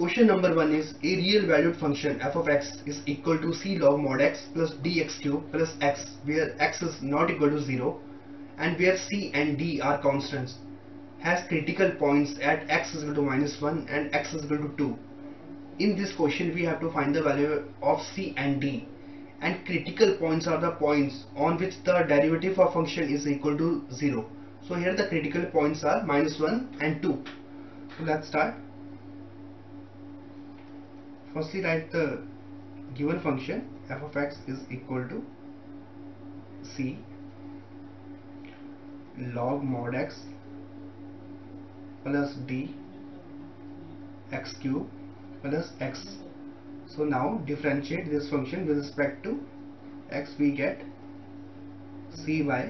Question number 1 is a real valued function f of x is equal to c log mod x plus dx cube plus x, where x is not equal to 0 and where c and d are constants, has critical points at x is equal to -1 and x is equal to 2. In this question we have to find the value of c and d, and critical points are the points on which the derivative of function is equal to 0. So here the critical points are -1 and 2. So let's start. Firstly, write the given function f of x is equal to c log mod x plus d x cube plus x. So now differentiate this function with respect to x. We get c by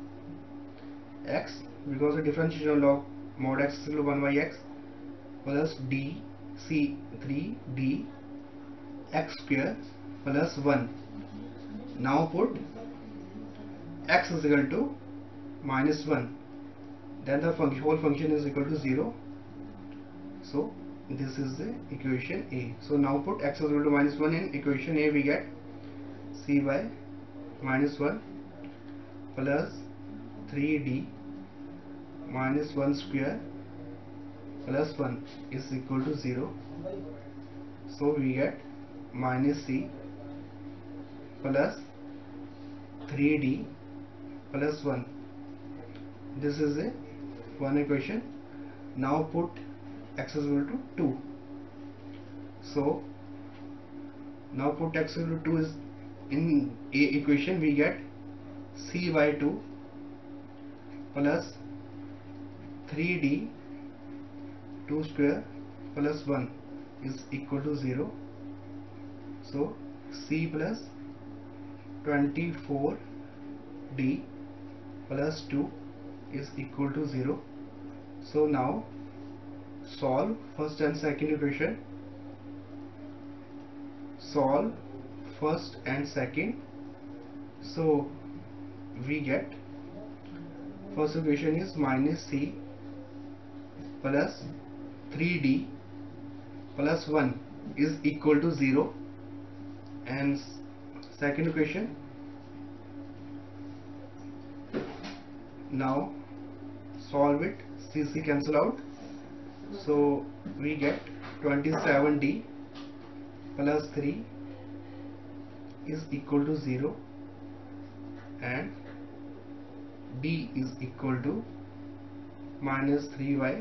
x, because the differentiation of log mod x is equal to 1 by x plus d c 3d x square plus 1. Now put x is equal to -1, then the whole function is equal to 0. So this is the equation A. So now put x is equal to -1 in equation A. We get c by -1 plus 3d -1 square plus 1 is equal to 0. So we get minus c plus 3d plus 1. This is a one equation. Now put x is equal to 2. So now put x is equal to 2 is in A equation. We get c by 2 plus 3d 2 square plus 1 is equal to 0. So c plus 24d plus 2 is equal to 0. So now solve first and second equation. Solve first and second. So we get first equation is minus c plus 3d plus 1 is equal to 0, and second equation. Now solve it. C cancel out. So we get 27d plus 3 is equal to 0 and d is equal to minus 3 by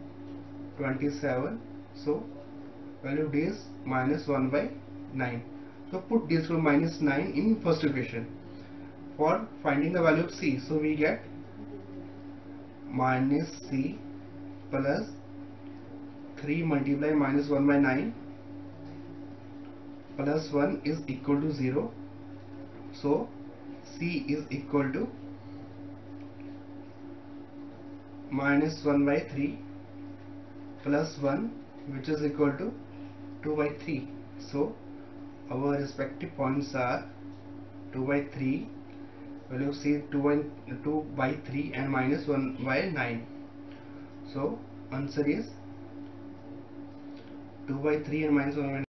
27. So value of d is minus 1 by 9. So put this to minus 9 in first equation for finding the value of c. So we get minus c plus 3 multiply minus 1 by 9 plus 1 is equal to 0. So c is equal to minus 1 by 3 plus 1, which is equal to 2 by 3. So our respective points are 2 by 3, value of c 2 by 3 and minus 1 by 9. So answer is 2 by 3 and minus 1 by 9.